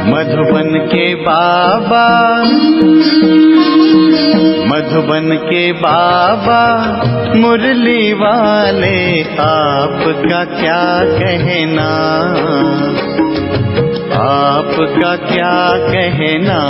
मधुबन के बाबा, मधुबन के बाबा मुरली वाले, आपका क्या कहना, आपका क्या कहना।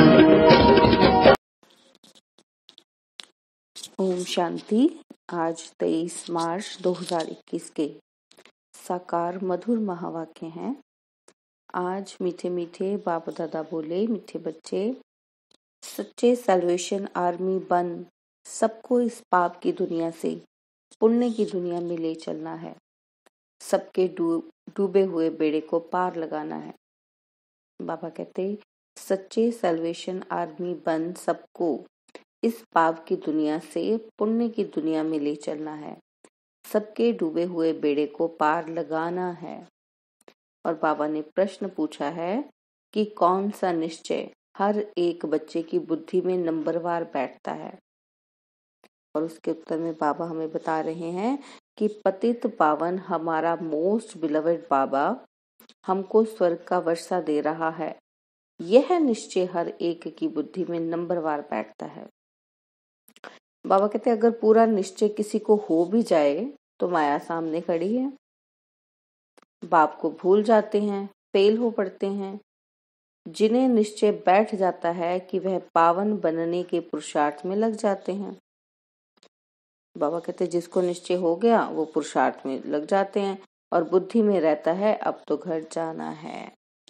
ओम शांति। आज 23 मार्च 2021 के साकार मधुर महावाक्य हैं। आज मीठे मीठे बाप दादा बोले, मीठे बच्चे, सच्चे सैल्वेशन आर्मी बन सबको इस पाप की दुनिया से पुण्य की दुनिया में ले चलना है। सबके डूबे हुए बेड़े को पार लगाना है। बाबा कहते, सच्चे सैल्वेशन आर्मी बन सबको इस पाप की दुनिया से पुण्य की दुनिया में ले चलना है। सबके डूबे हुए बेड़े को पार लगाना है। और बाबा ने प्रश्न पूछा है कि कौन सा निश्चय हर एक बच्चे की बुद्धि में नंबरवार बैठता है। और उसके उत्तर में बाबा हमें बता रहे हैं कि पतित पावन हमारा मोस्ट बिलवेड बाबा हमको स्वर्ग का वर्षा दे रहा है। यह निश्चय हर एक की बुद्धि में नंबरवार बैठता है। बाबा कहते, अगर पूरा निश्चय किसी को हो भी जाए तो माया सामने खड़ी है। बाप को भूल जाते हैं, फेल हो पड़ते हैं। जिन्हें निश्चय बैठ जाता है कि वह पावन बनने के पुरुषार्थ में लग जाते हैं। बाबा कहते, जिसको निश्चय हो गया वो पुरुषार्थ में लग जाते हैं और बुद्धि में रहता है अब तो घर जाना है।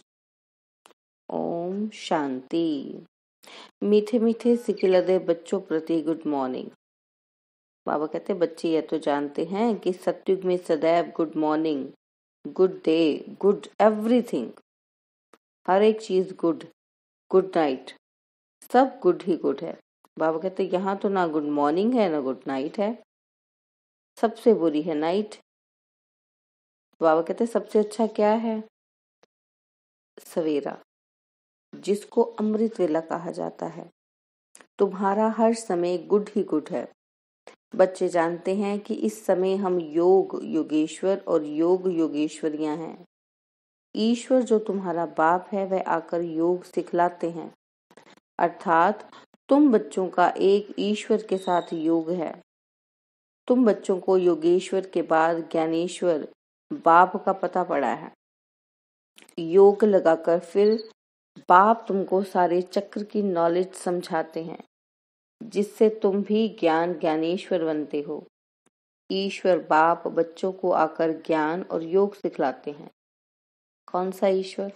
ओम शांति। मीठे मीठे सिकिलदे बच्चों प्रति गुड मॉर्निंग। बाबा कहते, बच्चे यह तो जानते हैं कि सतयुग में सदैव good morning, good day, good everything, हर एक चीज गुड, गुड नाइट, सब गुड ही गुड है। बाबा कहते, यहाँ तो ना गुड मॉर्निंग है ना गुड नाइट है, सबसे बुरी है नाइट। बाबा कहते, सबसे अच्छा क्या है? सवेरा, जिसको अमृत वेला कहा जाता है। तुम्हारा हर समय गुड ही गुड है। बच्चे जानते हैं कि इस समय हम योग योगेश्वर और योग योगेश्वरियां हैं। ईश्वर जो तुम्हारा बाप है वह आकर योग सिखलाते हैं। अर्थात तुम बच्चों का एक ईश्वर के साथ योग है। तुम बच्चों को योगेश्वर के बाद ज्ञानेश्वर बाप का पता पड़ा है। योग लगाकर फिर बाप तुमको सारे चक्र की नॉलेज समझाते हैं, जिससे तुम भी ज्ञानेश्वर बनते हो। ईश्वर बाप बच्चों को आकर ज्ञान और योग सिखलाते हैं। कौन सा ईश्वर?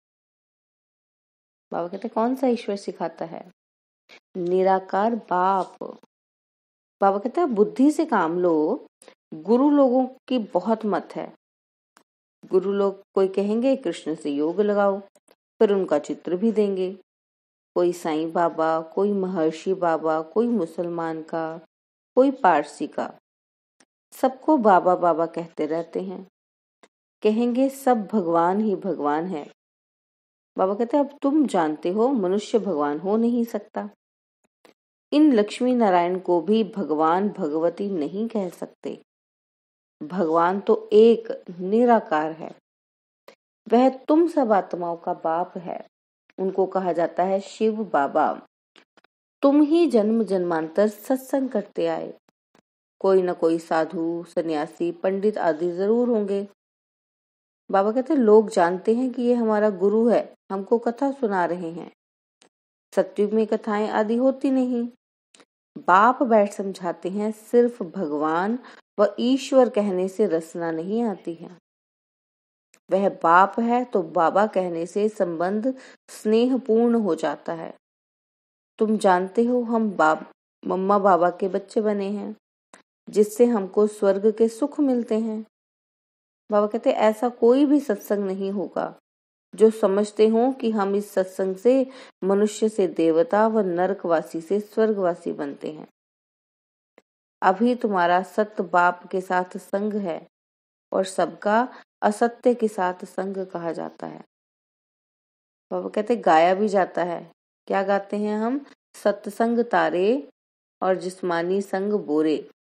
बाबा कहते, कौन सा ईश्वर सिखाता है? निराकार बाप। बाबा कहते हैं, बुद्धि से काम लो। गुरु लोगों की बहुत मत है। गुरु लोग कोई कहेंगे कृष्ण से योग लगाओ, फिर उनका चित्र भी देंगे। कोई साईं बाबा, कोई महर्षि बाबा, कोई मुसलमान का, कोई पारसी का, सबको बाबा बाबा कहते रहते हैं। कहेंगे सब भगवान ही भगवान है। बाबा कहते, अब तुम जानते हो मनुष्य भगवान हो नहीं सकता। इन लक्ष्मी नारायण को भी भगवान भगवती नहीं कह सकते। भगवान तो एक निराकार है। वह तुम सब आत्माओं का बाप है। उनको कहा जाता है शिव बाबा। तुम ही जन्म जन्मांतर सत्संग करते आए। कोई न कोई साधु, सन्यासी, पंडित आदि जरूर होंगे। बाबा कहते, लोग जानते हैं कि ये हमारा गुरु है, हमको कथा सुना रहे हैं। सतयुग में कथाएं आदि होती नहीं। बाप बैठ समझाते हैं। सिर्फ भगवान व ईश्वर कहने से रसना नहीं आती है। वह बाप है तो बाबा कहने से संबंध स्नेह पूर्ण हो जाता है। तुम जानते हो हम मम्मा बाबा के बच्चे बने हैं, जिससे हमको स्वर्ग के सुख मिलते हैं। बाबा कहते, ऐसा कोई भी सत्संग नहीं होगा जो समझते हो कि हम इस सत्संग से मनुष्य से देवता व नरकवासी से स्वर्गवासी बनते हैं। अभी तुम्हारा सत्य बाप के साथ संग है और सबका असत्य के साथ संग कहा जाता है। बाबा कहते, गाया भी जाता है। क्या गाते हैं हम? सत्संग तारे और जिस्मानी संग बोरे।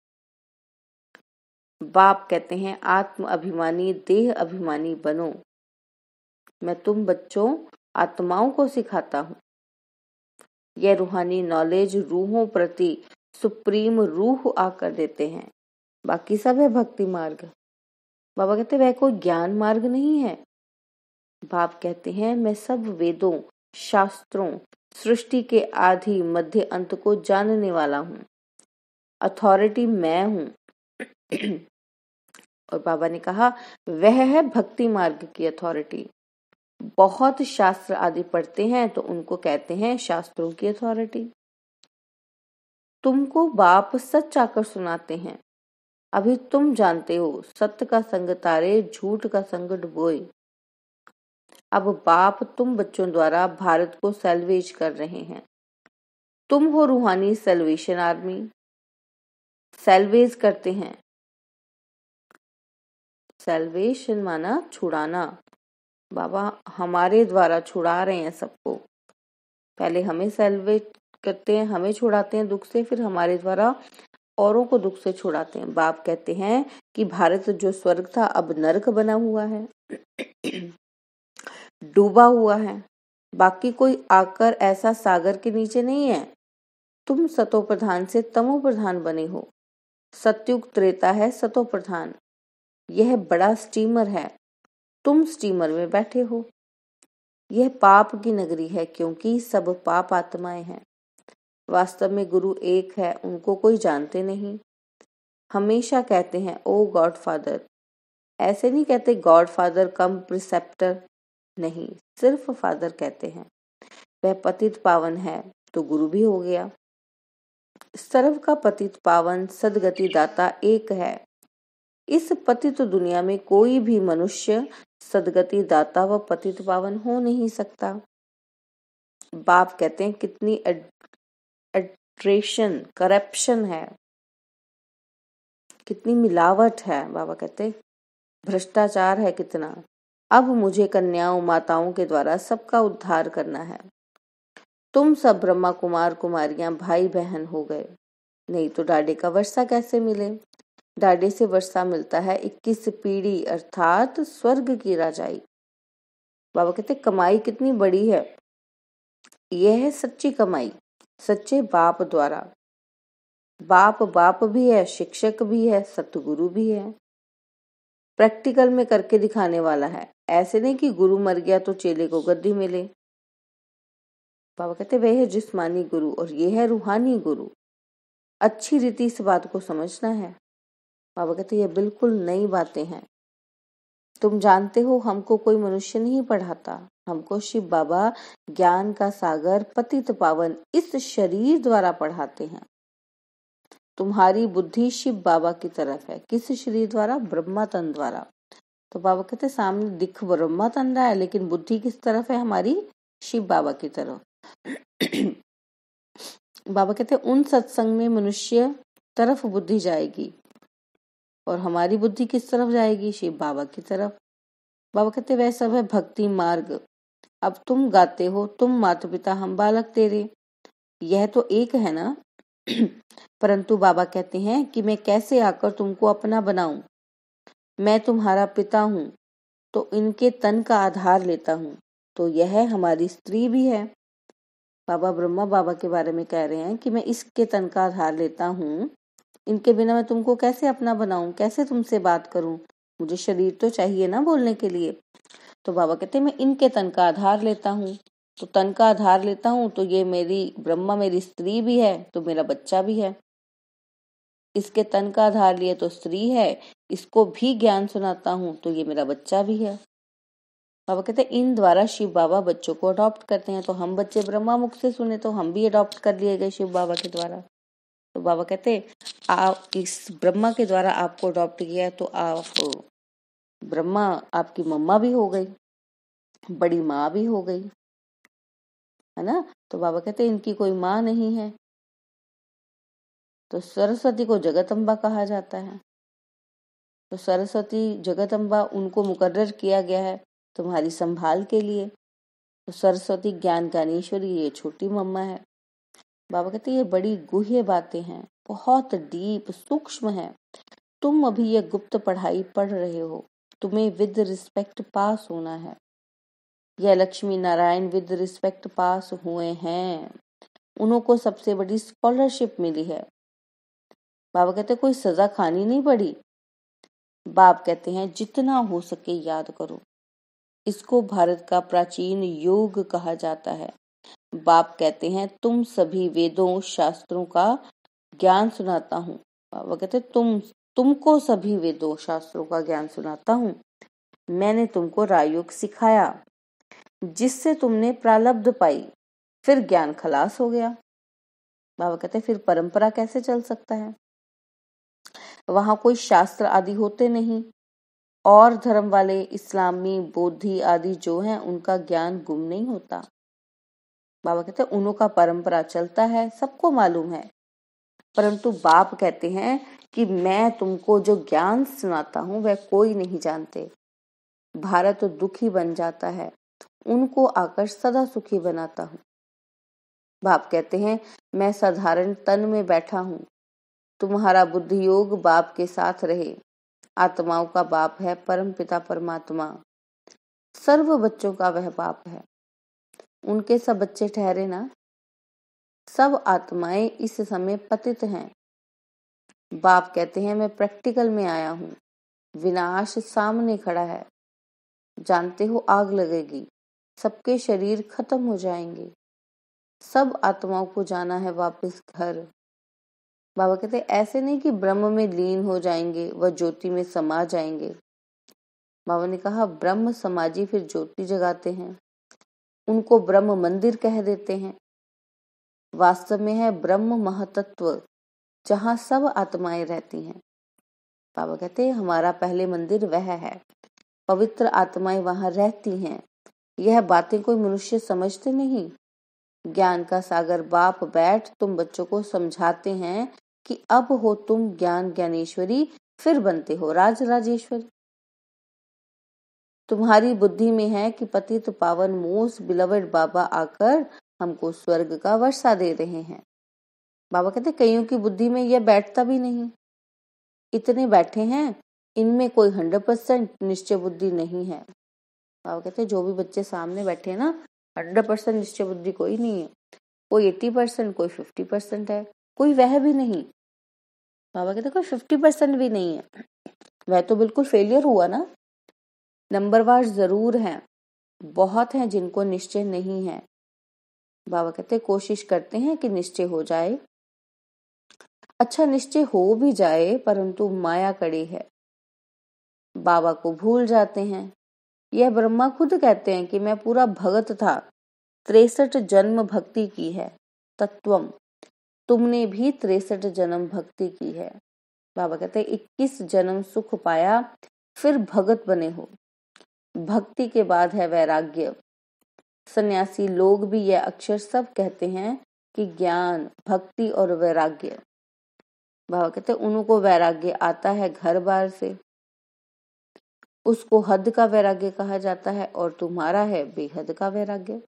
बाप कहते हैं, आत्म अभिमानी देह अभिमानी बनो। मैं तुम बच्चों आत्माओं को सिखाता हूँ। यह रूहानी नॉलेज रूहों प्रति सुप्रीम रूह आकर देते हैं। बाकी सब है भक्ति मार्ग। बाबा कहते वह कोई ज्ञान मार्ग नहीं है। बाप कहते हैं मैं सब वेदों, शास्त्रों, सृष्टि के आदि मध्य अंत को जानने वाला हूँ। अथॉरिटी मैं हूँ। और बाबा ने कहा वह है भक्ति मार्ग की अथॉरिटी। बहुत शास्त्र आदि पढ़ते हैं तो उनको कहते हैं शास्त्रों की अथॉरिटी। तुमको बाप सच आकर सुनाते हैं। अभी तुम जानते हो सत्य का संग तारे, झूठ का संग डुबोए। अब बाप तुम बच्चों द्वारा भारत को सेल्वेज कर रहे हैं। तुम हो रूहानी सेल्वेशन आर्मी। सेल्वेज करते हैं। सेल्वेशन माना छुड़ाना। बाबा हमारे द्वारा छुड़ा रहे हैं सबको। पहले हमें सेल्वेट करते हैं, हमें छुड़ाते हैं दुख से, फिर हमारे द्वारा औरों को दुख से छुड़ाते हैं। बाप कहते हैं कि भारत जो स्वर्ग था अब नरक बना हुआ है, डूबा हुआ है। बाकी कोई आकर ऐसा सागर के नीचे नहीं है। तुम सतो प्रधान से तमो प्रधान बने हो। सतयुग त्रेता है सतो प्रधान। यह बड़ा स्टीमर है, तुम स्टीमर में बैठे हो। यह पाप की नगरी है क्योंकि सब पाप आत्माएं हैं। वास्तव में गुरु एक है, उनको कोई जानते नहीं। हमेशा कहते हैं ओ गॉड फादर। ऐसे नहीं कहते गॉड फादर कम प्रिसेप्टर, नहीं, सिर्फ फादर कहते हैं। वह पतित पावन है तो गुरु भी हो गया। सर्व का पतित पावन सदगति दाता एक है। इस पतित दुनिया में कोई भी मनुष्य सदगति दाता व पतित पावन हो नहीं सकता। बाप कहते हैं कितनी एट्रेशन, करप्शन है, कितनी मिलावट है। बाबा कहते भ्रष्टाचार है कितना। अब मुझे कन्याओं माताओं के द्वारा सबका उद्धार करना है। तुम सब ब्रह्मा कुमार कुमारियां भाई बहन हो गए, नहीं तो डाडे का वर्षा कैसे मिले। डाडे से वर्षा मिलता है 21 पीढ़ी अर्थात स्वर्ग की राजाई। बाबा कहते कमाई कितनी बड़ी है। यह है सच्ची कमाई, सच्चे बाप द्वारा। बाप बाप भी है, शिक्षक भी है, सतगुरु भी है। प्रैक्टिकल में करके दिखाने वाला है। ऐसे नहीं कि गुरु मर गया तो चेले को गद्दी मिले। बाबा कहते वह है जिस्मानी गुरु और ये है रूहानी गुरु। अच्छी रीति इस बात को समझना है। बाबा कहते ये बिल्कुल नई बातें हैं। तुम जानते हो हमको कोई मनुष्य नहीं पढ़ाता, हमको शिव बाबा ज्ञान का सागर पतित पावन इस शरीर द्वारा पढ़ाते हैं। तुम्हारी बुद्धि शिव बाबा की तरफ है। किस शरीर द्वारा? ब्रह्मा तन द्वारा। तो बाबा कहते सामने दिख ब्रह्मा तन रहा है लेकिन बुद्धि किस तरफ है हमारी? शिव बाबा की तरफ। बाबा कहते उन सत्संग में मनुष्य तरफ बुद्धि जाएगी और हमारी बुद्धि किस तरफ जाएगी? शिव बाबा की तरफ। बाबा कहते वह सब है भक्ति मार्ग। अब तुम गाते हो तुम माता पिता हम बालक तेरे, यह तो एक है ना। परंतु बाबा कहते हैं कि मैं कैसे आकर तुमको अपना बनाऊं। मैं तुम्हारा पिता हूँ तो इनके तन का आधार लेता हूँ। तो यह हमारी स्त्री भी है। बाबा ब्रह्मा बाबा के बारे में कह रहे हैं कि मैं इसके तन का आधार लेता हूँ, इनके बिना मैं तुमको कैसे अपना बनाऊं, कैसे तुमसे बात करूं, मुझे शरीर तो चाहिए ना बोलने के लिए। तो बाबा कहते हैं मैं इनके तन का आधार लेता हूँ। तो तन का आधार लेता हूँ तो ये मेरी ब्रह्मा मेरी स्त्री भी है तो मेरा बच्चा भी है। इसके तन का आधार लिए तो स्त्री है, इसको भी ज्ञान सुनाता हूँ तो ये मेरा बच्चा भी है। बाबा कहते हैं इन द्वारा शिव बाबा बच्चों को अडॉप्ट करते हैं। तो हम बच्चे ब्रह्मा मुख से सुने तो हम भी अडॉप्ट कर लिए गए शिव बाबा के द्वारा। तो बाबा कहते आप इस ब्रह्मा के द्वारा आपको अडॉप्ट किया तो आप ब्रह्मा आपकी मम्मा भी हो गई, बड़ी माँ भी हो गई, है ना। तो बाबा कहते इनकी कोई माँ नहीं है। तो सरस्वती को जगत अम्बा कहा जाता है। तो सरस्वती जगत अम्बा उनको मुकर्रर किया गया है तुम्हारी संभाल के लिए। तो सरस्वती ज्ञान ज्ञानेश्वरी ये छोटी मम्मा है। बाबा कहते ये बड़ी गुह्य बातें हैं, बहुत डीप सूक्ष्म है। तुम अभी ये गुप्त पढ़ाई पढ़ रहे हो, तुम्हें विद रिस्पेक्ट पास होना है। यह Lakshmi Narayan with respect pass हुए हैं, उनको सबसे बड़ी स्कॉलरशिप मिली है। बाबा कहते कोई सजा खानी नहीं पड़ी। बाप कहते हैं जितना हो सके याद करो। इसको भारत का प्राचीन योग कहा जाता है। बाप कहते हैं तुम सभी वेदों शास्त्रों का ज्ञान सुनाता हूँ। बाबा कहते तुमको सभी वेदों शास्त्रों का ज्ञान सुनाता हूँ। मैंने तुमको राजयोग सिखाया जिससे तुमने प्रारब्ध पाई, फिर ज्ञान खलास हो गया। बाबा कहते फिर परंपरा कैसे चल सकता है? वहां कोई शास्त्र आदि होते नहीं, और धर्म वाले इस्लामी बौद्धि आदि जो हैं उनका ज्ञान गुम नहीं होता। बाबा कहते हैं उन्हों का परंपरा चलता है, सबको मालूम है, परंतु बाप कहते हैं कि मैं तुमको जो ज्ञान सुनाता हूं वह कोई नहीं जानते। भारत दुखी बन जाता है, उनको आकर सदा सुखी बनाता हूँ। बाप कहते हैं मैं साधारण तन में बैठा हूँ, तुम्हारा बुद्धि योग बाप के साथ रहे। आत्माओं का बाप है परम पिता परमात्मा, सर्व बच्चों का वह बाप है। उनके सब बच्चे ठहरे ना, सब आत्माएं इस समय पतित हैं। बाप कहते हैं मैं प्रैक्टिकल में आया हूँ, विनाश सामने खड़ा है। जानते हो आग लगेगी, सबके शरीर खत्म हो जाएंगे, सब आत्माओं को जाना है वापस घर। बाबा कहते ऐसे नहीं कि ब्रह्म में लीन हो जाएंगे व ज्योति में समा जाएंगे। बाबा ने कहा ब्रह्म समाजी फिर ज्योति जगाते हैं, उनको ब्रह्म मंदिर कह देते हैं। वास्तव में है ब्रह्म महतत्व, जहाँ सब आत्माएं रहती हैं। बाबा कहते हैं हमारा पहले मंदिर वह है, पवित्र आत्माएं वहां रहती हैं। यह बातें कोई मनुष्य समझते नहीं। ज्ञान का सागर बाप बैठ तुम बच्चों को समझाते हैं कि अब हो तुम ज्ञान ज्ञानेश्वरी, फिर बनते हो राज राजेश्वरी। तुम्हारी बुद्धि में है कि पतित पावन मोस्ट बिलवड बाबा आकर हमको स्वर्ग का वर्षा दे रहे हैं। बाबा कहते कईयों की बुद्धि में यह बैठता भी नहीं। इतने बैठे हैं, इनमें कोई 100% निश्चय बुद्धि नहीं है। बाबा कहते जो भी बच्चे सामने बैठे हैं ना, 100% निश्चय बुद्धि कोई नहीं है। कोई 80%, कोई 50% है, कोई वह भी नहीं। बाबा कहते कोई 50% भी नहीं है, वह तो बिल्कुल फेलियर हुआ ना। नंबरवार जरूर हैं, बहुत हैं जिनको निश्चय नहीं है। बाबा कहते कोशिश करते हैं कि निश्चय हो जाए। अच्छा निश्चय हो भी जाए, परंतु माया कड़ी है, बाबा को भूल जाते हैं। यह ब्रह्मा खुद कहते हैं कि मैं पूरा भगत था, 63 जन्म भक्ति की है। तत्वम, तुमने भी 63 जन्म भक्ति की है। बाबा कहते हैं 21 जन्म सुख पाया, फिर भगत बने हो। भक्ति के बाद है वैराग्य। सन्यासी लोग भी यह अक्षर सब कहते हैं कि ज्ञान, भक्ति और वैराग्य। बाबा कहते उनको वैराग्य आता है घर बार से, उसको हद का वैराग्य कहा जाता है, और तुम्हारा है बेहद का वैराग्य।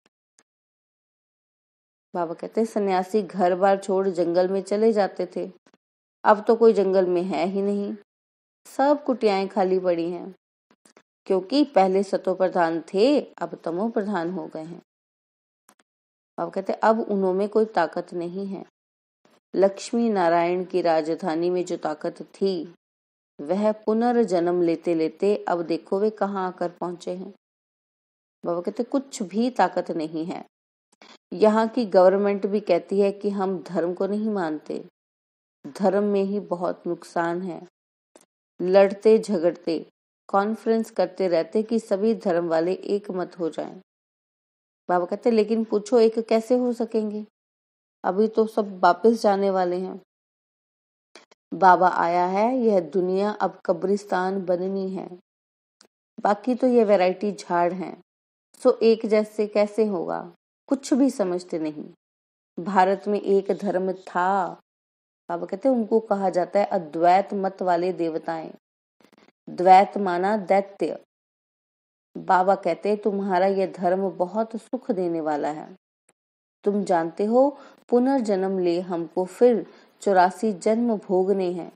बाबा कहते सन्यासी घर बार छोड़ जंगल में चले जाते थे, अब तो कोई जंगल में है ही नहीं, सब कुटियाएं खाली पड़ी हैं, क्योंकि पहले सतो प्रधान थे, अब तमो प्रधान हो गए हैं। बाबा कहते अब उनमें कोई ताकत नहीं है। लक्ष्मी नारायण की राजधानी में जो ताकत थी, वह पुनर्जन्म लेते लेते अब देखो वे कहाँ आकर पहुंचे हैं। बाबा कहते कुछ भी ताकत नहीं है। यहाँ की गवर्नमेंट भी कहती है कि हम धर्म को नहीं मानते, धर्म में ही बहुत नुकसान है। लड़ते झगड़ते कॉन्फ्रेंस करते रहते कि सभी धर्म वाले एक मत हो जाएं। बाबा कहते लेकिन पूछो एक कैसे हो सकेंगे, अभी तो सब वापस जाने वाले हैं। बाबा आया है, यह दुनिया अब कब्रिस्तान बननी है, बाकी तो ये वैरायटी झाड़ हैं, सो एक जैसे कैसे होगा, कुछ भी समझते नहीं। भारत में एक धर्म था। बाबा कहते उनको कहा जाता है अद्वैत मत वाले देवताएं। द्वैत माना दैत्य। बाबा कहते तुम्हारा यह धर्म बहुत सुख देने वाला है। तुम जानते हो पुनर्जन्म ले हमको फिर 84 जन्म भोगने हैं।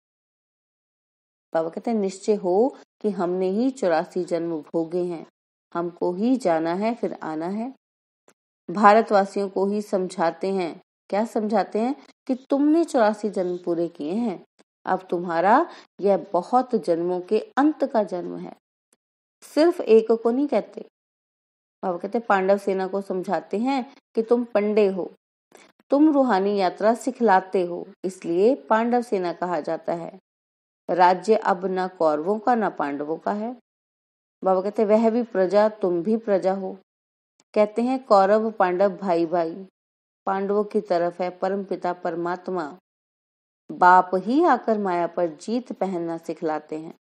बाबा कहते निश्चय हो कि हमने ही 84 जन्म भोगे हैं, हमको ही जाना है फिर आना है। भारतवासियों को ही समझाते हैं, क्या समझाते हैं? कि तुमने 84 जन्म पूरे किए हैं, अब तुम्हारा यह बहुत जन्मों के अंत का जन्म है। सिर्फ एक को नहीं कहते। बाबा कहते पांडव सेना को समझाते हैं कि तुम पंडे हो, तुम रूहानी यात्रा सिखलाते हो, इसलिए पांडव सेना कहा जाता है। राज्य अब न कौरवों का न पांडवों का है। बाबा कहते वह भी प्रजा, तुम भी प्रजा हो। कहते हैं कौरव पांडव भाई भाई, पांडवों की तरफ है परमपिता परमात्मा। बाप ही आकर माया पर जीत पहनना सिखलाते हैं।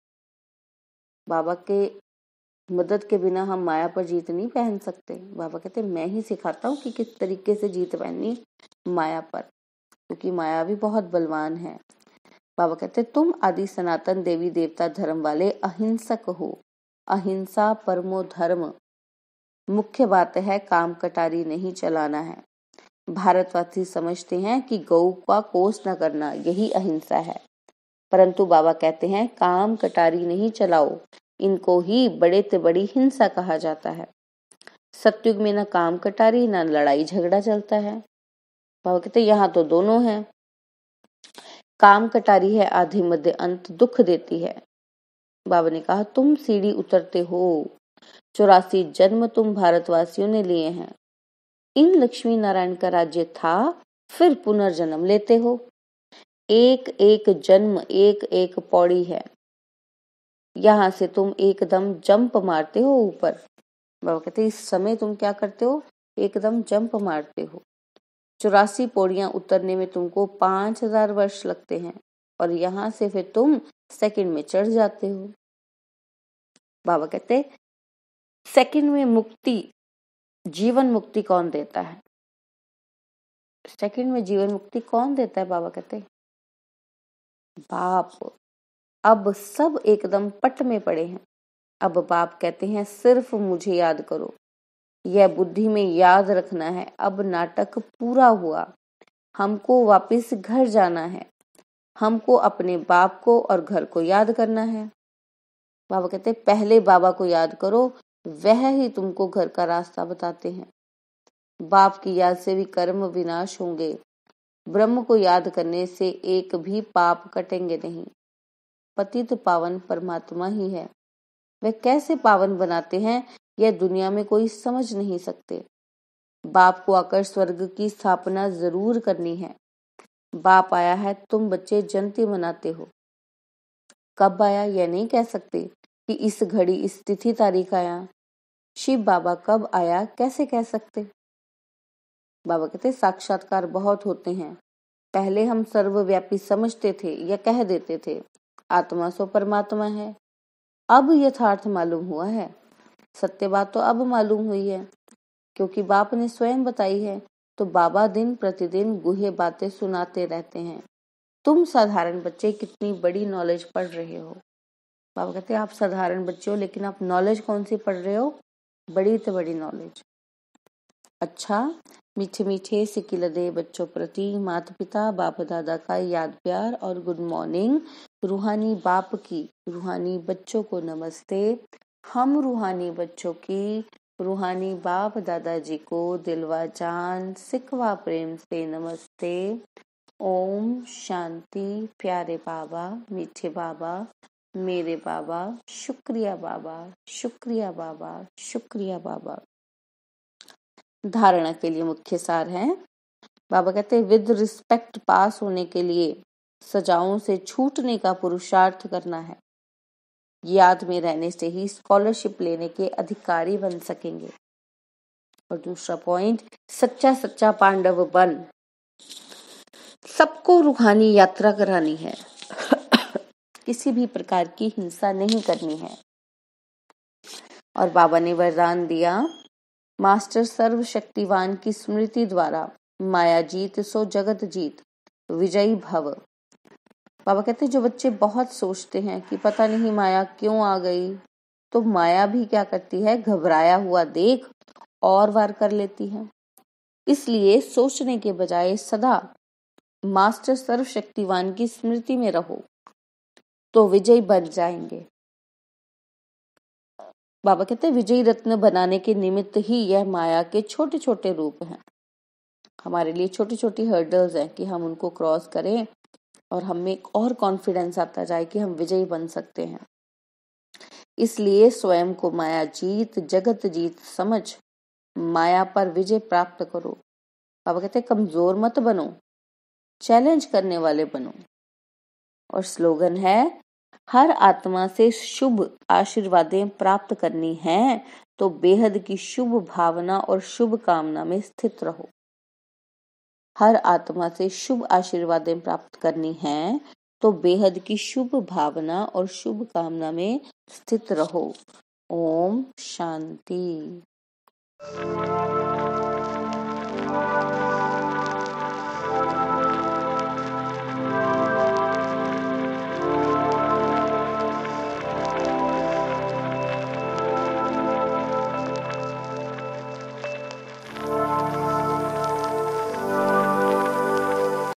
बाबा के मदद के बिना हम माया पर जीत नहीं पहन सकते। बाबा कहते मैं ही सिखाता हूँ कि किस तरीके से जीत पहननी माया पर, क्योंकि माया भी बहुत बलवान है। बाबा कहते तुम आदि सनातन देवी देवता धर्म वाले अहिंसक हो, अहिंसा परमो धर्म। मुख्य बात है काम कटारी नहीं चलाना है। भारतवासी समझते हैं कि गौ का कोस न करना यही अहिंसा है, परंतु बाबा कहते हैं काम कटारी नहीं चलाओ, इनको ही बड़े से बड़ी हिंसा कहा जाता है। सतयुग में न काम कटारी न लड़ाई झगड़ा चलता है। बाबा कहते यहाँ तो दोनों हैं। काम कटारी है आधि मध्य अंत दुख देती है। बाबा ने कहा तुम सीढ़ी उतरते हो, 84 जन्म तुम भारतवासियों ने लिए हैं। इन लक्ष्मी नारायण का राज्य था, फिर पुनर्जन्म लेते हो। एक एक जन्म एक एक पौड़ी है, यहाँ से तुम एकदम जंप मारते हो ऊपर। बाबा कहते इस समय तुम क्या करते हो? एकदम जंप मारते हो। 84 पौड़ियां उतरने में तुमको 5000 वर्ष लगते हैं और यहाँ से फिर तुम सेकंड में चढ़ जाते हो। बाबा कहते सेकंड में मुक्ति, जीवन मुक्ति कौन देता है? सेकंड में जीवन मुक्ति कौन देता है? बाबा कहते बाप। अब सब एकदम पट में पड़े हैं। अब बाप कहते हैं सिर्फ मुझे याद करो, यह बुद्धि में याद रखना है। अब नाटक पूरा हुआ, हमको वापस घर जाना है, हमको अपने बाप को और घर को याद करना है। बाबा कहते पहले बाबा को याद करो, वह ही तुमको घर का रास्ता बताते हैं। बाप की याद से भी कर्म विनाश होंगे। ब्रह्म को याद करने से एक भी पाप कटेंगे नहीं। पतित पावन परमात्मा ही है। वे कैसे पावन बनाते हैं यह दुनिया में कोई समझ नहीं सकते। बाप को आकर स्वर्ग की स्थापना जरूर करनी है। बाप आया है, तुम बच्चे जयंती मनाते हो। कब आया यह नहीं कह सकते कि इस घड़ी इस तिथि तारीख आया। शिव बाबा कब आया कैसे कह सकते? बाबा कहते साक्षात्कार बहुत होते हैं। पहले हम सर्वव्यापी समझते थे या कह देते थे आत्मा सो परमात्मा है। अब यथार्थ मालूम हुआ है। सत्य बात तो अब मालूम हुई है, क्योंकि बाप ने स्वयं बताई है। तो बाबा दिन प्रतिदिन गुह्य बातें सुनाते रहते हैं। तुम साधारण बच्चे कितनी बड़ी नॉलेज पढ़ रहे हो। बाबा कहते आप साधारण बच्चे हो, लेकिन आप नॉलेज कौन सी पढ़ रहे हो? बड़ी से बड़ी नॉलेज। अच्छा, मीठे मीठे सिकिलदे बच्चों प्रति माता पिता बाप दादा का याद प्यार और गुड मॉर्निंग। रूहानी बाप की रूहानी बच्चों को नमस्ते। हम रूहानी बच्चों की रूहानी बाप दादाजी को दिलवा जान सिखवा प्रेम से नमस्ते। ओम शांति। प्यारे बाबा, मीठे बाबा, मेरे बाबा, शुक्रिया बाबा, शुक्रिया बाबा, शुक्रिया बाबा। धारणा के लिए मुख्य सार है। बाबा कहते हैं विद रिस्पेक्ट पास होने के लिए सजाओं से छूटने का पुरुषार्थ करना है। याद में रहने से ही स्कॉलरशिप लेने के अधिकारी बन सकेंगे। और दूसरा पॉइंट, सच्चा सच्चा पांडव बन। सबको रूहानी यात्रा करानी है। किसी भी प्रकार की हिंसा नहीं करनी है। और बाबा ने वरदान दिया, मास्टर सर्वशक्तिवान की स्मृति द्वारा माया जीत सो जगत जीत, विजयी भव। बाबा कहते जो बच्चे बहुत सोचते हैं कि पता नहीं माया क्यों आ गई, तो माया भी क्या करती है, घबराया हुआ देख और वार कर लेती है। इसलिए सोचने के बजाय सदा मास्टर सर्वशक्तिवान की स्मृति में रहो, तो विजयी बन जाएंगे। बाबा कहते हैं विजयी रत्न बनाने के निमित्त ही यह माया के छोटे छोटे रूप हैं। हमारे लिए छोटी छोटी हर्डल्स हैं कि हम उनको क्रॉस करें और हमें एक और कॉन्फिडेंस आता जाए कि हम विजयी बन सकते हैं। इसलिए स्वयं को माया जीत जगत जीत समझ माया पर विजय प्राप्त करो। बाबा कहते हैं कमजोर मत बनो, चैलेंज करने वाले बनो। और स्लोगन है, हर आत्मा से शुभ आशीर्वादें प्राप्त करनी है तो बेहद की शुभ भावना और शुभ कामना में स्थित रहो। हर आत्मा से शुभ आशीर्वादें प्राप्त करनी है तो बेहद की शुभ भावना और शुभ कामना में स्थित रहो। ओम शांति।